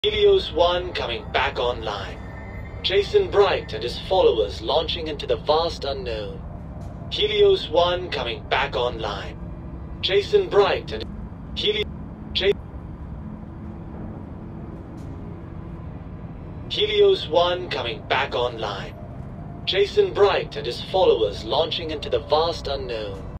Helios 1 coming back online. Jason Bright and his followers launching into the vast unknown. Helios 1 coming back online. Jason Bright and Helios 1 coming back online. Jason Bright and his followers launching into the vast unknown.